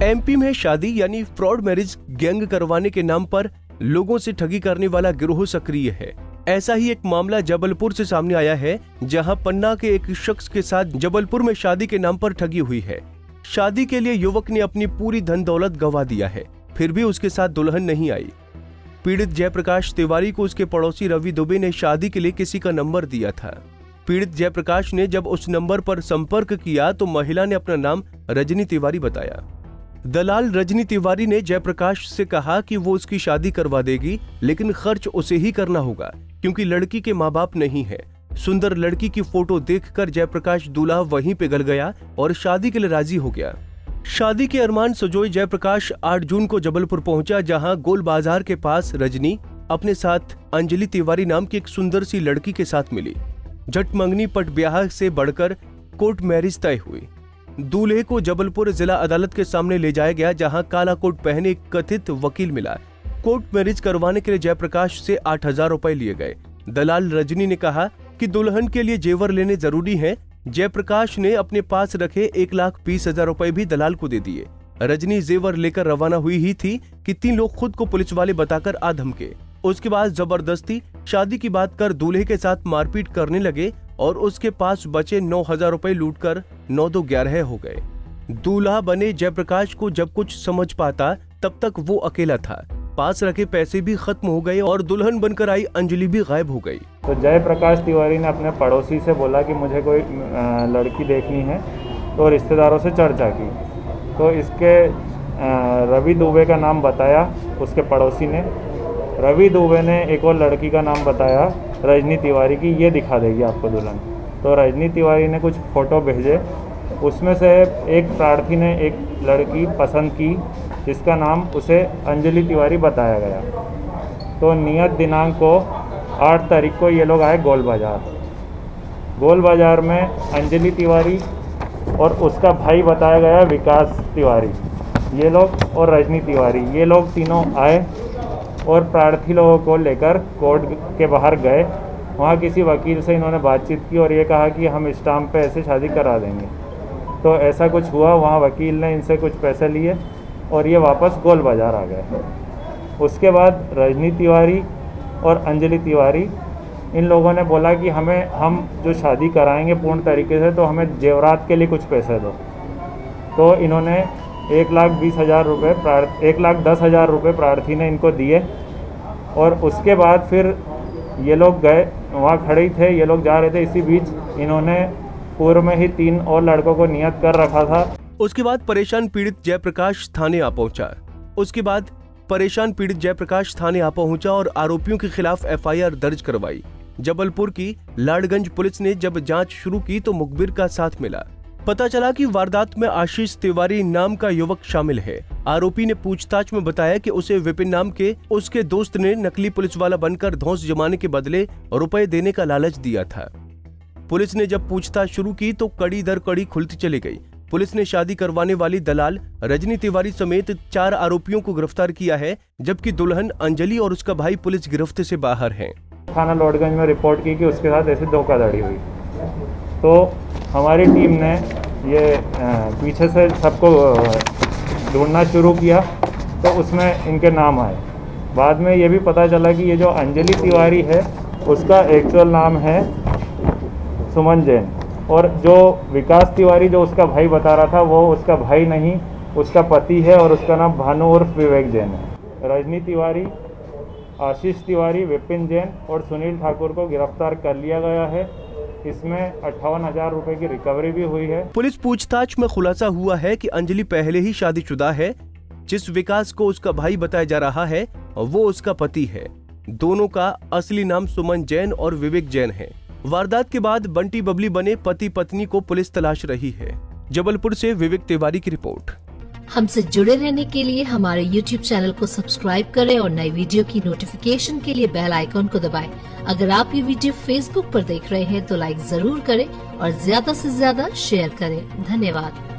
MP में शादी यानी फ्रॉड मैरिज गैंग करवाने के नाम पर लोगों से ठगी करने वाला गिरोह सक्रिय है। ऐसा ही एक मामला जबलपुर से सामने आया है, जहां पन्ना के एक शख्स के साथ जबलपुर में शादी के नाम पर ठगी हुई है। शादी के लिए युवक ने अपनी पूरी धन दौलत गंवा दिया है, फिर भी उसके साथ दुल्हन नहीं आई। पीड़ित जयप्रकाश तिवारी को उसके पड़ोसी रवि दुबे ने शादी के लिए किसी का नंबर दिया था। पीड़ित जयप्रकाश ने जब उस नंबर पर संपर्क किया तो महिला ने अपना नाम रजनी तिवारी बताया। दलाल रजनी तिवारी ने जयप्रकाश से कहा कि वो उसकी शादी करवा देगी, लेकिन खर्च उसे ही करना होगा क्योंकि लड़की के माँ बाप नहीं है। सुंदर लड़की की फोटो देखकर जयप्रकाश दूल्हा वहीं पिघल गया और शादी के लिए राजी हो गया। शादी के अरमान सजोए जयप्रकाश 8 जून को जबलपुर पहुंचा, जहां गोल बाजार के पास रजनी अपने साथ अंजलि तिवारी नाम की एक सुंदर सी लड़की के साथ मिली। झट मंगनी पट ब्याह से बढ़कर कोर्ट मैरिज तय हुई। दूल्हे को जबलपुर जिला अदालत के सामने ले जाया गया, जहां काला कोट पहने एक कथित वकील मिला। कोर्ट मैरिज करवाने के लिए जयप्रकाश से 8,000 रुपए लिए गए। दलाल रजनी ने कहा कि दुल्हन के लिए जेवर लेने जरूरी है। जयप्रकाश ने अपने पास रखे 1,20,000 रुपए भी दलाल को दे दिए। रजनी जेवर लेकर रवाना हुई ही थी कि 3 लोग खुद को पुलिस वाले बताकर आ धमके। उसके बाद जबरदस्ती शादी की बात कर दूल्हे के साथ मारपीट करने लगे और उसके पास बचे 9,000 रुपए लूटकर 9-2-11 हो गए। दूल्हा बने जयप्रकाश को जब कुछ समझ पाता तब तक वो अकेला था। पास रखे पैसे भी खत्म हो गए और दुल्हन बनकर आई अंजलि भी गायब हो गई। तो जयप्रकाश तिवारी ने अपने पड़ोसी से बोला कि मुझे कोई लड़की देखनी है, तो रिश्तेदारों से चर्चा की। तो इसके रवि दुबे का नाम बताया उसके पड़ोसी ने। रवि दुबे ने एक और लड़की का नाम बताया रजनी तिवारी की, ये दिखा देगी आपको दुल्हन। तो रजनी तिवारी ने कुछ फ़ोटो भेजे, उसमें से एक प्रार्थी ने एक लड़की पसंद की जिसका नाम उसे अंजलि तिवारी बताया गया। तो नियत दिनांक को 8 तारीख को ये लोग आए गोल बाज़ार। गोल बाज़ार में अंजलि तिवारी और उसका भाई बताया गया विकास तिवारी, ये लोग और रजनी तिवारी, ये लोग तीनों आए और प्रार्थी लोगों को लेकर कोर्ट के बाहर गए। वहाँ किसी वकील से इन्होंने बातचीत की और ये कहा कि हम स्टाम्प पे ऐसे शादी करा देंगे। तो ऐसा कुछ हुआ, वहाँ वकील ने इनसे कुछ पैसे लिए और ये वापस गोल बाज़ार आ गए। उसके बाद रजनी तिवारी और अंजलि तिवारी, इन लोगों ने बोला कि हम जो शादी कराएंगे पूर्ण तरीके से, तो हमें जेवरात के लिए कुछ पैसे दो। तो इन्होंने 1,20,000 रुपये 1,10,000 रुपये प्रार्थी ने इनको दिए। और उसके बाद फिर ये लोग गए, वहाँ खड़े ही थे, ये लोग जा रहे थे। इसी बीच इन्होंने पूर्व में ही 3 और लड़कों को नियत कर रखा था। उसके बाद परेशान पीड़ित जयप्रकाश थाने आ पहुंचा और आरोपियों के खिलाफ FIR दर्ज करवाई। जबलपुर की लाड़गंज पुलिस ने जब जांच शुरू की तो मुखबिर का साथ मिला। पता चला कि वारदात में आशीष तिवारी नाम का युवक शामिल है। आरोपी ने पूछताछ में बताया कि उसे विपिन नाम के उसके दोस्त ने नकली पुलिस वाला बनकर धौंस जमाने के बदले रुपए देने का लालच दिया था। पुलिस ने जब पूछताछ शुरू की तो कड़ी दर कड़ी खुलती चली गई। पुलिस ने शादी करवाने वाली दलाल रजनी तिवारी समेत 4 आरोपियों को गिरफ्तार किया है, जबकि दुल्हन अंजलि और उसका भाई पुलिस गिरफ्त से बाहर हैं। थाना लौटगंज में रिपोर्ट की कि उसके साथ ऐसी धोखाधड़ी हुई। तो हमारी टीम ने ये पीछे से सबको ढूंढना शुरू किया, तो उसमें इनके नाम आए। बाद में ये भी पता चला कि ये जो अंजलि तिवारी है उसका एक्चुअल नाम है सुमन जैन, और जो विकास तिवारी जो उसका भाई बता रहा था वो उसका भाई नहीं, उसका पति है और उसका नाम भानु उर्फ विवेक जैन है। रजनी तिवारी, आशीष तिवारी, विपिन जैन और सुनील ठाकुर को गिरफ्तार कर लिया गया है। इसमें 58,000 रुपए की रिकवरी भी हुई है। पुलिस पूछताछ में खुलासा हुआ है कि अंजलि पहले ही शादीशुदा है। जिस विकास को उसका भाई बताया जा रहा है वो उसका पति है। दोनों का असली नाम सुमन जैन और विवेक जैन है। वारदात के बाद बंटी बबली बने पति पत्नी को पुलिस तलाश रही है। जबलपुर से विवेक तिवारी की रिपोर्ट। हमसे जुड़े रहने के लिए हमारे YouTube चैनल को सब्सक्राइब करें और नई वीडियो की नोटिफिकेशन के लिए बेल आइकॉन को दबाएं। अगर आप ये वीडियो Facebook पर देख रहे हैं तो लाइक जरूर करें और ज्यादा से ज्यादा शेयर करें। धन्यवाद।